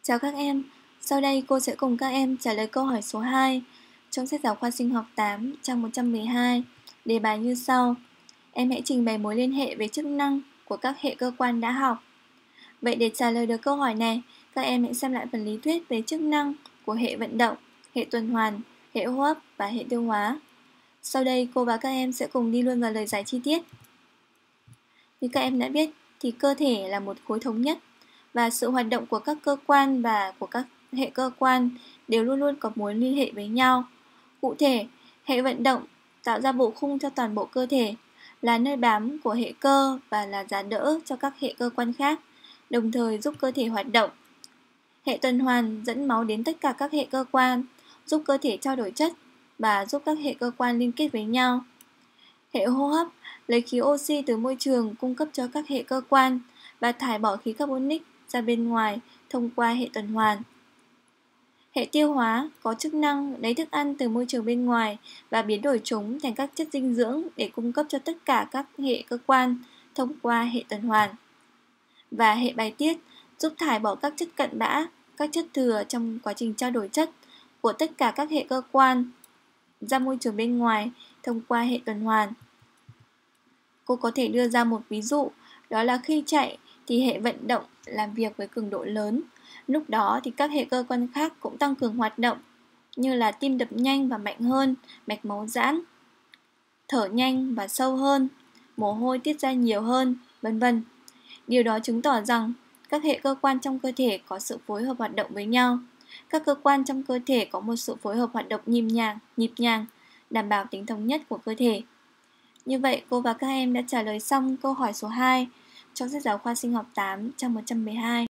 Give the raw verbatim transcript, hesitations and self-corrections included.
Chào các em, sau đây cô sẽ cùng các em trả lời câu hỏi số hai trong sách giáo khoa sinh học tám, trang một trăm mười hai. Đề bài như sau. Em hãy trình bày mối liên hệ về chức năng của các hệ cơ quan đã học. Vậy để trả lời được câu hỏi này, các em hãy xem lại phần lý thuyết về chức năng của hệ vận động, hệ tuần hoàn, hệ hô hấp và hệ tiêu hóa. Sau đây cô và các em sẽ cùng đi luôn vào lời giải chi tiết. Như các em đã biết thì cơ thể là một khối thống nhất, và sự hoạt động của các cơ quan và của các hệ cơ quan đều luôn luôn có mối liên hệ với nhau. Cụ thể, hệ vận động tạo ra bộ khung cho toàn bộ cơ thể, là nơi bám của hệ cơ và là giá đỡ cho các hệ cơ quan khác, đồng thời giúp cơ thể hoạt động. Hệ tuần hoàn dẫn máu đến tất cả các hệ cơ quan, giúp cơ thể trao đổi chất và giúp các hệ cơ quan liên kết với nhau. Hệ hô hấp lấy khí oxy từ môi trường cung cấp cho các hệ cơ quan và thải bỏ khí carbonic ra bên ngoài thông qua hệ tuần hoàn. Hệ tiêu hóa có chức năng lấy thức ăn từ môi trường bên ngoài và biến đổi chúng thành các chất dinh dưỡng để cung cấp cho tất cả các hệ cơ quan thông qua hệ tuần hoàn. Và hệ bài tiết giúp thải bỏ các chất cặn bã, các chất thừa trong quá trình trao đổi chất của tất cả các hệ cơ quan ra môi trường bên ngoài thông qua hệ tuần hoàn. Cô có thể đưa ra một ví dụ, đó là khi chạy thì hệ vận động làm việc với cường độ lớn. Lúc đó thì các hệ cơ quan khác cũng tăng cường hoạt động, như là tim đập nhanh và mạnh hơn, mạch máu giãn, thở nhanh và sâu hơn, mồ hôi tiết ra nhiều hơn, vân vân. Điều đó chứng tỏ rằng các hệ cơ quan trong cơ thể có sự phối hợp hoạt động với nhau. Các cơ quan trong cơ thể có một sự phối hợp hoạt động nhịp nhàng, nhịp nhàng, đảm bảo tính thống nhất của cơ thể. Như vậy, cô và các em đã trả lời xong câu hỏi số hai trong sách giáo khoa sinh học tám, trang một trăm mười hai.